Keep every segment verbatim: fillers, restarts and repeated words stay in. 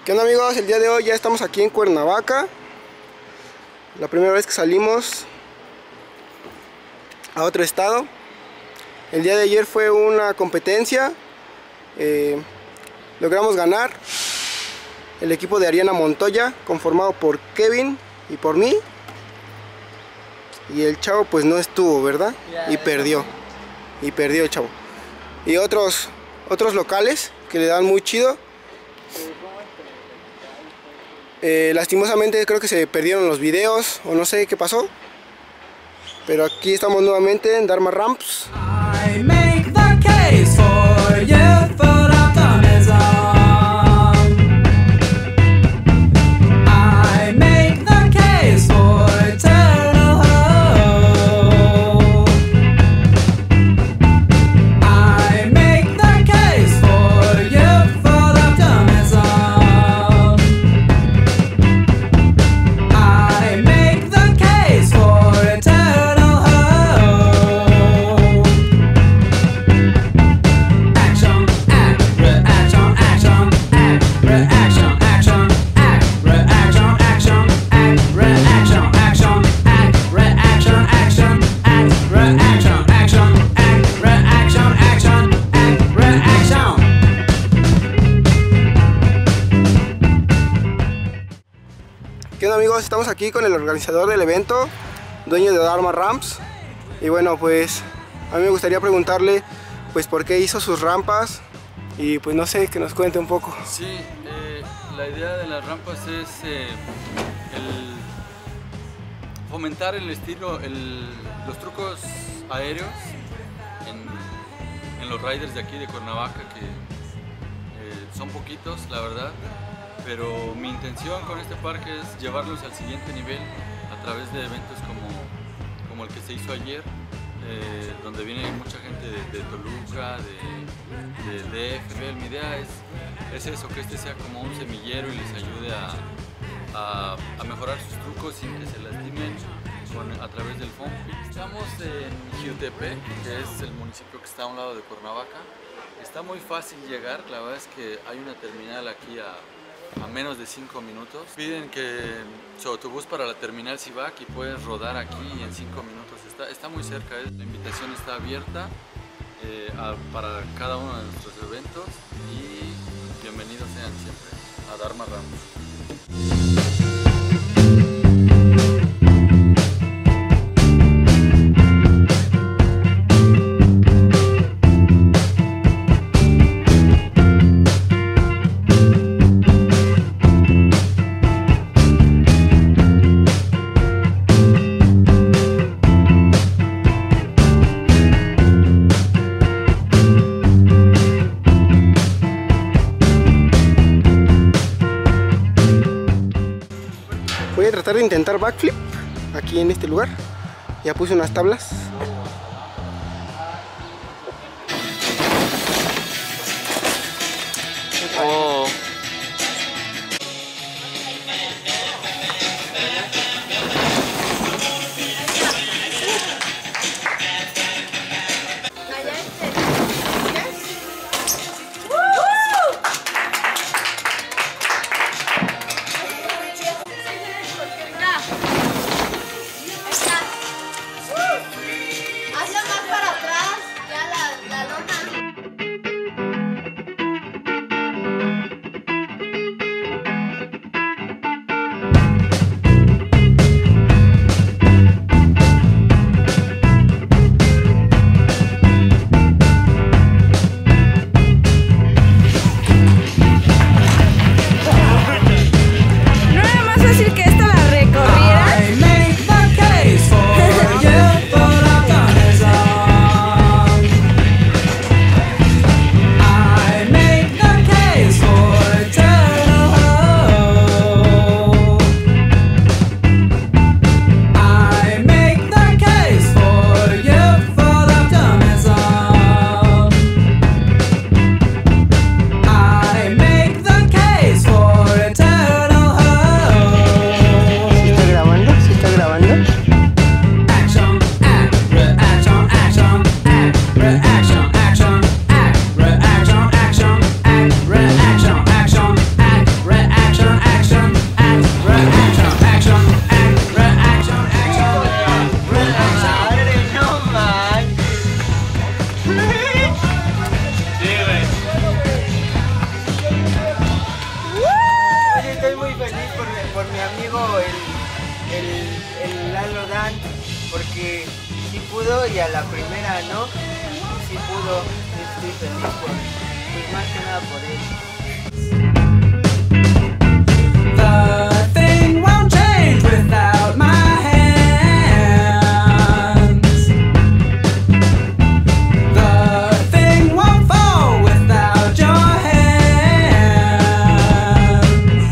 ¿Qué onda, amigos? El día de hoy ya estamos aquí en Cuernavaca. La primera vez que salimos a otro estado. El día de ayer fue una competencia. Eh, logramos ganar. El equipo de Ariana Montoya, conformado por Kevin y por mí. Y el chavo pues no estuvo, ¿verdad? Y perdió. Y perdió el chavo. Y otros, otros locales que le dan muy chido. Eh, lastimosamente creo que se perdieron los videos o no sé qué pasó, pero aquí estamos nuevamente en Dharma Ramps. I make the case for youthful optimism. I make the case for eternal hope. I make the case for youthful optimism. ¿Qué onda, amigos? Estamos aquí con el organizador del evento, dueño de Dharma Ramps. Y bueno, pues a mí me gustaría preguntarle pues por qué hizo sus rampas y pues no sé, que nos cuente un poco. Sí, eh, la idea de las rampas es eh, el fomentar el estilo, el, los trucos aéreos en, en los riders de aquí de Cuernavaca, que eh, son poquitos, la verdad. Pero mi intención con este parque es llevarlos al siguiente nivel a través de eventos como, como el que se hizo ayer, eh, donde viene mucha gente de, de Toluca, de, de D F. Mi idea es, es eso, que este sea como un semillero y les ayude a, a, a mejorar sus trucos sin que se lastimen con, a través del foam. Estamos en Jiutepec, que es el municipio que está a un lado de Cuernavaca. Está muy fácil llegar, la verdad es que hay una terminal aquí a a menos de cinco minutos. Piden que su autobús para la terminal Civac y puedes rodar aquí en cinco minutos. Está, está muy cerca, ¿eh? La invitación está abierta eh, a, para cada uno de nuestros eventos y bienvenidos sean siempre a Dharma Ramps. Voy a tratar de intentar backflip aquí en este lugar. Ya puse unas tablas. Oh. Hazlo más para atrás, ya la, la lona. pudo y a la primera no. Sí pudo. Estoy feliz por, pues más que nada por él. The thing won't change without my hands. The thing won't fall without your hands.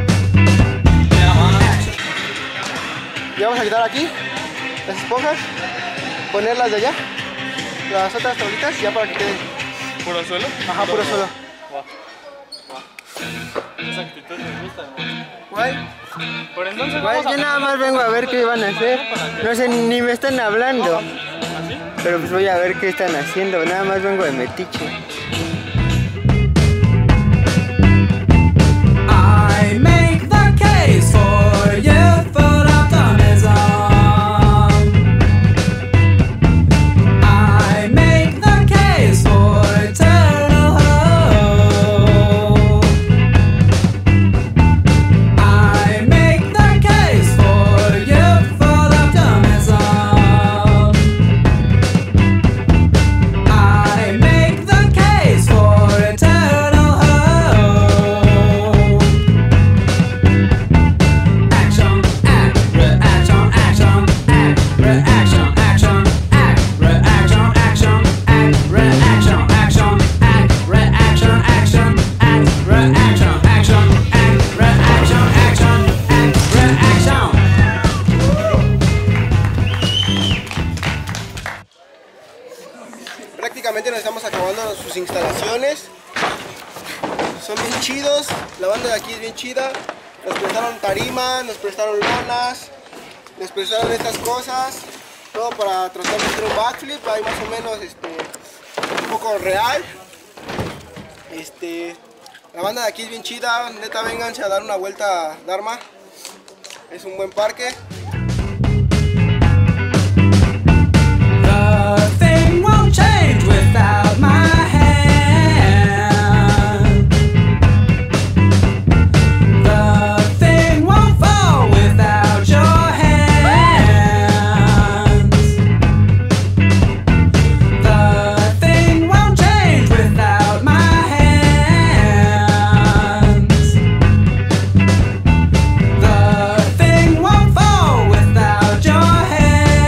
Ya vamos a quitar aquí las esponjas, ponerlas de allá, las otras tablitas, ya para que quede. ¿Puro suelo? Ajá, puro suelo. Esa actitud me gusta, hermano. ¿Cuál? Por entonces Guay, vamos a... yo nada más vengo a ver qué iban a hacer. No sé, ni me están hablando. ¿Así? Pero pues voy a ver qué están haciendo. Nada más vengo de metiche. I make the case for youthful optimism. I make the case for eternal hope. I make the case for youthful optimism. I make the case for eternal hope. Action, act, reaction, action, act, reaction, action, act, reaction, action, act, reaction, action, act, reaction, action, act, reaction, action, act, reaction, action, act, reaction. Prácticamente nos estamos acabando sus instalaciones. Son bien chidos, la banda de aquí es bien chida. Nos prestaron tarima, nos prestaron lonas, nos prestaron estas cosas, todo para tratar de hacer un backflip, ahí más o menos este, un poco real. Este, la banda de aquí es bien chida, neta, vénganse a dar una vuelta a Dharma, es un buen parque. The thing won't change without my hand. The thing won't fall without your hands. The thing won't change without my hands. The thing won't fall without your hands.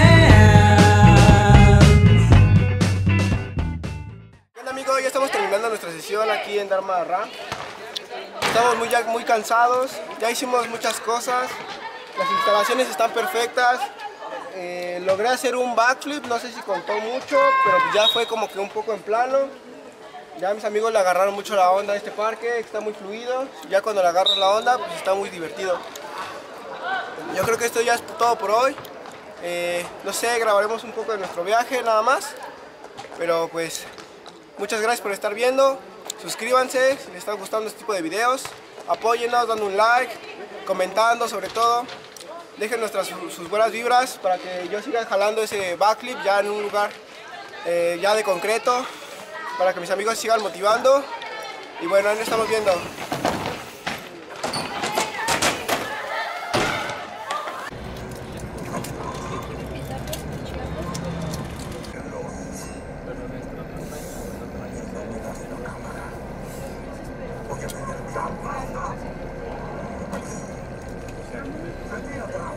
Bueno amigos, ya estamos terminando nuestra sesión aquí en Dharma Ramp. Estamos muy, ya muy cansados, ya hicimos muchas cosas, las instalaciones están perfectas. Eh, logré hacer un backflip, no sé si contó mucho, pero ya fue como que un poco en plano. Ya mis amigos le agarraron mucho la onda a este parque, está muy fluido. Ya cuando le agarras la onda, pues está muy divertido. Yo creo que esto ya es todo por hoy. Eh, no sé, grabaremos un poco de nuestro viaje nada más. Pero pues, muchas gracias por estar viendo. Suscríbanse si les está gustando este tipo de videos. Apóyennos dando un like, comentando sobre todo. Dejen nuestras sus buenas vibras para que yo siga jalando ese backflip ya en un lugar eh, ya de concreto. Para que mis amigos sigan motivando. Y bueno, ahí nos estamos viendo.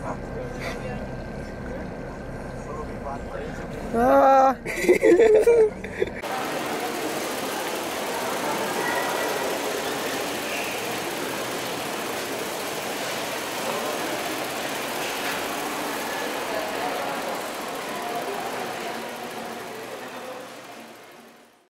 Ah.